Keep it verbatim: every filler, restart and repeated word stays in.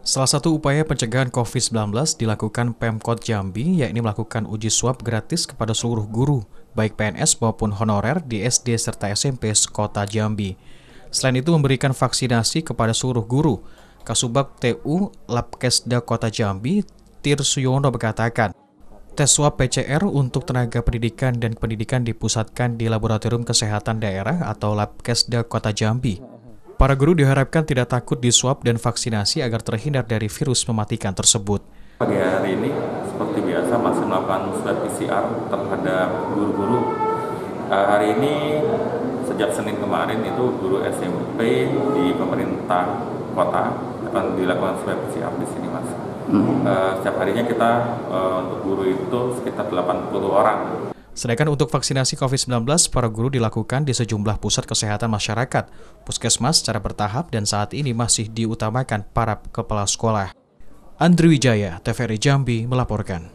Salah satu upaya pencegahan covid sembilan belas dilakukan Pemkot Jambi, yakni melakukan uji swab gratis kepada seluruh guru, baik P N S maupun honorer di S D serta S M P sekota Jambi. Selain itu memberikan vaksinasi kepada seluruh guru. Kasubag T U Labkesda Kota Jambi, Tirsuyono berkatakan, tes swab P C R untuk tenaga pendidikan dan pendidikan dipusatkan di Laboratorium Kesehatan Daerah atau Labkesda Kota Jambi. Para guru diharapkan tidak takut diswab dan vaksinasi agar terhindar dari virus mematikan tersebut. Pagi hari ini, seperti biasa, masih melakukan swab P C R terhadap guru-guru. Uh, hari ini, sejak Senin kemarin, itu guru S M P di pemerintah kota akan dilakukan swab P C R di sini, Mas. Hmm. Uh, setiap harinya kita, uh, untuk guru itu sekitar delapan puluh orang. Sedangkan untuk vaksinasi covid sembilan belas, para guru dilakukan di sejumlah pusat kesehatan masyarakat, puskesmas secara bertahap dan saat ini masih diutamakan para kepala sekolah. Andri Wijaya, T V R I Jambi melaporkan.